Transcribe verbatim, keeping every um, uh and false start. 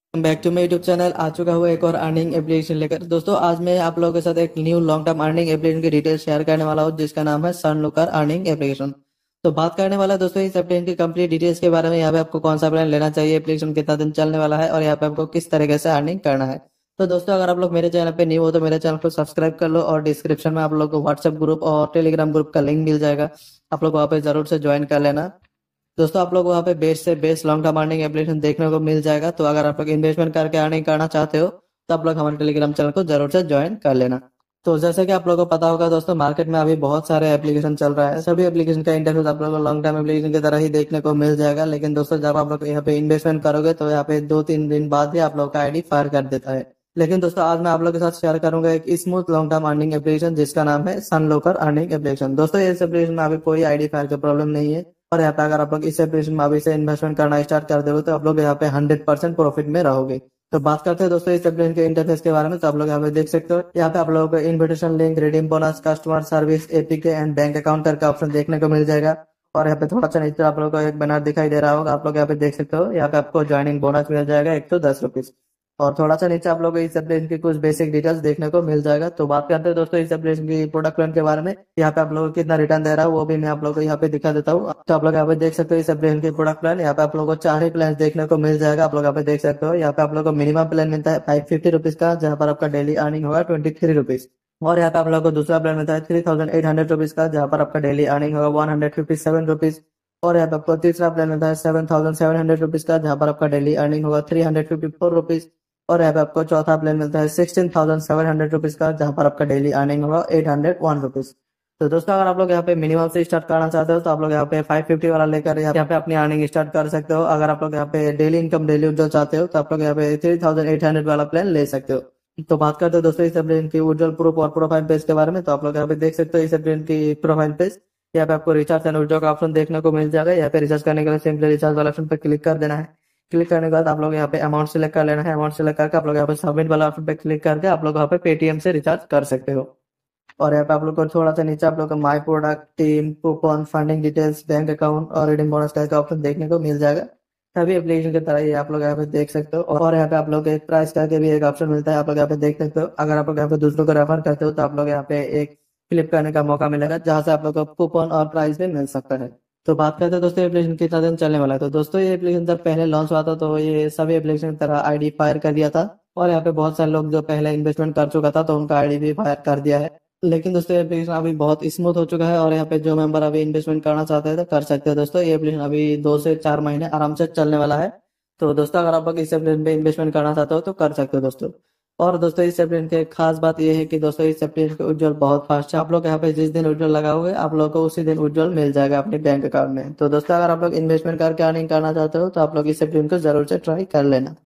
Back to my YouTube channel आ चुका हुआ एक और अर्निंग एप्लीकेशन लेकर। दोस्तों आज मैं आप लोगों के साथ एक new long term earning application की डिटेल शेयर करने वाला हूं, जिसका नाम है सनलुकर अर्निंग एप्लीकेशन। तो बात करने वाला है दोस्तों इस एप्लीकेशन की कंप्लीट डिटेल्स के बारे में। यहाँ पे आपको कौन सा प्लान लेना चाहिए, एप्लीकेशन कितना दिन चलने वाला है और यहाँ पे आपको किस तरीके से अर्निंग करना है। तो दोस्तों अगर आप लोग मेरे चैनल पे न्यू हो तो मेरे चैनल को सब्सक्राइब कर लो और डिस्क्रिप्शन में आप लोग को व्हाट्सएप ग्रुप और टेलीग्राम ग्रुप का लिंक मिल जाएगा। आप लोग वहाँ पे जरूर से ज्वाइन कर लेना। दोस्तों आप लोग वहाँ पे बेस्ट से best long term earning application देखने को मिल जाएगा। तो अगर आप लोग इन्वेस्टमेंट करके अर्निंग करना चाहते हो तो आप लोग हमारे टेलीग्राम चैनल को जरूर से ज्वाइन कर लेना। तो जैसे कि आप लोगों को पता होगा दोस्तों, मार्केट में अभी बहुत सारे एप्लीकेशन चल रहा है। सभी एप्लीकेशन का इंटरफेस आप लोगों को लॉन्ग टर्म एप्लीकेशन की तरह ही देखने को मिल जाएगा। लेकिन दोस्तों जब आप लोग यहाँ पे इन्वेस्टमेंट करोगे तो यहाँ पे दो तीन दिन बाद ही आप लोग का आईडी फायर कर देता है। लेकिन दोस्तों आज मैं आप लोगों के साथ शेयर करूंगा एक smooth long term earning application, जिसका नाम है सनलोकर अर्निंग एप्लीकेशन। दोस्तों इस एप्लीकेशन में अभी कोई आईडी फायर की प्रॉब्लम नहीं है और यहाँ पे अगर आप लोग इस एप्लीकेशन में अभी से इन्वेस्टमेंट करना स्टार्ट कर दोगे तो आप लोग यहाँ पे हंड्रेड परसेंट प्रॉफिट में रहोगे। तो बात करते हैं दोस्तों इस एप्लीकेशन के इंटरफेस के बारे में। तो आप लोग यहाँ पे देख सकते हो, यहाँ पे आप लोगों को invitation link, redeem bonus, customer service, APK and bank account करके ऑप्शन देखने को मिल जाएगा। और यहाँ पे थोड़ा सा नीचे आप लोगों को एक बैनर दिखाई दे रहा होगा, आप लोग यहाँ पे देख सकते हो। यहाँ पे आपको ज्वाइनिंग बोनस मिल जाएगा एक सौ दस रुपीज। और थोड़ा सा नीचे आप लोग को इस एप्लीकेशन की कुछ बेसिक डिटेल्स देखने को मिल जाएगा। तो बात करते हैं दोस्तों इस एप्लीकेशन की प्रोडक्ट प्लान के बारे में। यहाँ पे आप लोगों को कितना रिटर्न दे रहा है वो भी मैं आप लोगों को यहाँ पे दिखा देता हूँ। तो आप लोग यहाँ पे देख सकते हो इस एप्लीकेशन की प्रोडक्ट प्लान। यहाँ पे आप लोगों को चार ही प्लान देखने को मिल जाएगा। आप लोग यहाँ पे देख सकते हो, यहाँ पे आप लोग को मिनिमम प्लान मिलता है फाइव फिफ्टी रुपीज का, जहाँ पर आपका डेली अर्निंग होगा ट्वेंटी थ्री रुपीज। और यहाँ पे आप लोग को दूसरा प्लान मिलता है three thousand eight hundred rupees का, जहाँ पर आपका डेली अर्निंग होगा one hundred fifty seven rupees. और यहाँ पे आपको तीसरा प्लान मिलता है seven thousand seven hundred rupees का, जहाँ पर आपका डेली अर्निंग होगा three hundred fifty four rupees. और यहाँ पे आपको चौथा प्लान मिलता है sixteen thousand seven hundred rupees का, जहाँ पर आपका डेली अर्निंग होगा एट हंड्रेड वन रुपीज। तो दोस्तों अगर आप लोग यहाँ पे मिनिमम से स्टार्ट करना चाहते हो तो आप लोग यहाँ पे फाइव फिफ्टी वाला लेकर यहाँ पे अपनी अर्निंग स्टार्ट कर सकते हो। अगर आप लोग यहाँ पे डेली इनकम डेली उज्जवल चाहते हो तो आप लोग यहाँ पे थ्री थाउजेंड एट हंड्रेड वाला प्लान ले सकते हो। तो बात करते हो दोस्तों इस एप्लीकेशन की उज्जवल प्रूफ और प्रोफाइल पेज के बारे में। तो आप लोग यहाँ पे देख सकते हो इस एप्लीकेशन की प्रोफाइल पेज। यहाँ पे आपको रिचार्ज एंड विड्रॉ का ऑप्शन देखने को मिल जाएगा। यहाँ पे रिचार्ज करने के लिए सिंपली रिचार्ज वाला ऑप्शन पे क्लिक कर देना है। क्लिक करने के बाद आप लोग यहाँ पे अमाउंट सेलेक्ट कर लेना है। अमाउंट सेलेक्ट करके आप लोग यहाँ पे सबमिट वाला ऑप्शन पे क्लिक करके आप लोग यहाँ पे पेटीएम से रिचार्ज कर सकते हो। और यहाँ पे आप लोग को थोड़ा सा नीचे आप लोग को my product, team, coupon, funding details, bank account और रिडीम बोनस का ऑप्शन देखने को मिल जाएगा। सभी एप्लीकेशन की तरह ही आप लोग यहाँ पे देख सकते हो। और यहाँ पे आप लोग एक प्राइस करके भी एक ऑप्शन मिलता है, आप लोग यहाँ पे देख सकते हो। अगर आप लोग यहाँ पे दूसरों को रेफर करते हो तो आप लोग यहाँ पे एक फ्लिप करने का मौका मिलेगा, जहाँ से आप लोग को कूपन और प्राइस भी मिल सकता है। तो बात करते हैं दोस्तों एप्लीकेशन कितना दिन चलने वाला है। तो दोस्तों ये एप्लीकेशन जब पहले लॉन्च हुआ था तो ये सभी एप्लीकेशन की तरह आईडी फायर कर दिया था। और यहाँ पे बहुत सारे लोग जो पहले इन्वेस्टमेंट कर चुका था तो उनका आईडी भी फायर कर दिया है। लेकिन दोस्तों ये एप्लीकेशन अभी बहुत स्मूथ हो चुका है और यहाँ पे जो मेंबर अभी इन्वेस्टमेंट करना चाहते हैं तो कर सकते हैं। दोस्तों ये एप्लीकेशन अभी दो से चार महीने आराम से चलने वाला है। तो दोस्तों अगर आप लोग इस एप्लीकेशन पे इन्वेस्टमेंट करना चाहते हो तो कर सकते हो दोस्तों। और दोस्तों इस एप्लीकेशन की एक खास बात यह है कि दोस्तों इस एप्लीकेशन का उज्जवल बहुत फास्ट है। आप लोग यहाँ पे जिस दिन उज्जवल लगाओगे आप लोग को उसी दिन उज्जवल मिल जाएगा अपने बैंक अकाउंट में। तो दोस्तों अगर आप लोग इन्वेस्टमेंट करके अर्निंग करना चाहते हो तो आप लोग इस एप्लीकेशन को जरूर से ट्राई कर लेना।